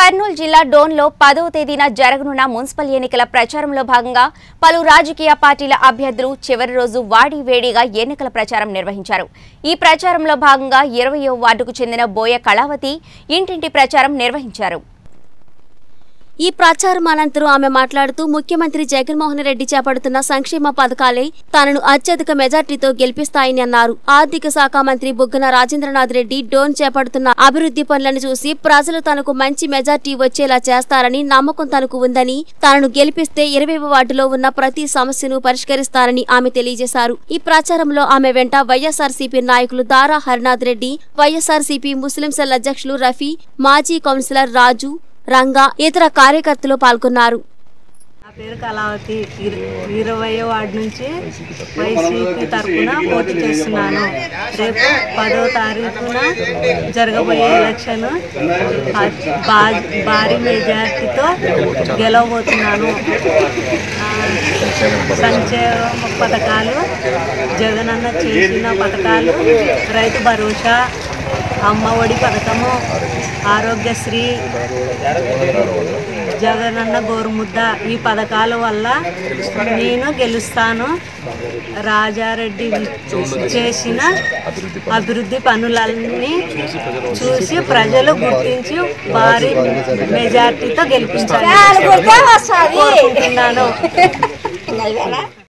కర్నూలు జిల్లా డోన్లో 10వ తేదీన జరగనున్న మున్సిపల్ ఎన్నికల ప్రచారంలో భాగంగా పలు రాజకీయ పార్టీల అభ్యర్థులు చివరి రోజు వాడివేడిగా ఎన్నికల ప్రచారం నిర్వహించారు. ఈ ప్రచారంలో భాగంగా 20వ వార్డుకు చెందిన బోయ కళావతి ఇంటింటి ప్రచారం నిర్వహించారు. ఈ ప్రచారం అనంతరం ఆమె మాట్లాడుతూ ముఖ్యమంత్రి జగన్మోహన్ రెడ్డి చేపడుతున్న సంక్షేమ పథకాలే తనను అత్యధిక మెజార్టీతో గెలిపిస్తాయని అన్నారు. ఆర్థిక శాఖ మంత్రి బుగ్గన రాజేంద్రనాథ్ రెడ్డి డోన్ చేపడుతున్న అభివృద్ధి పనులను చూసి ప్రజలు తనకు మంచి మెజార్టీ వచ్చేలా చేస్తారని నమ్మకం తనకు ఉందని, తనను గెలిపిస్తే 20వ వార్డులో ఉన్న ప్రతి సమస్యను పరిష్కరిస్తారని ఆమె తెలియజేశారు. ఈ ప్రచారంలో ఆమె వెంట వైఎస్ఆర్సీపీ నాయకులు Dara Harinath Reddy, YSRCP Muslim cell అధ్యక్షులు రఫీ, మాజీ కౌన్సిలర్ రాజు, రంగా, ఇతర కార్యకర్తలు పాల్గొన్నారు. నా పేరు కళావతి. 20వ వార్డు నుంచి వైసీపీ తరఫున పోటీ చేస్తున్నాను. రేపు 10వ తారీఖున జరగబోయే ఎలక్షన్ భారీ మెజార్టీతో గెలవబోతున్నాను. సంక్షేమ పథకాలు, జగనన్న చేసిన పథకాలు, రైతు భరోసా, అమ్మ ఒడి పథకము, ఆరోగ్యశ్రీ, జగనన్న గోరుముద్ద, ఈ పథకాల వల్ల నేను గెలుస్తాను. రాజారెడ్డి చేసిన అభివృద్ధి పనులన్నీ చూసి ప్రజలు గుర్తించి భారీ మెజార్టీతో గెలిపించాలని కోరుకుంటున్నాను.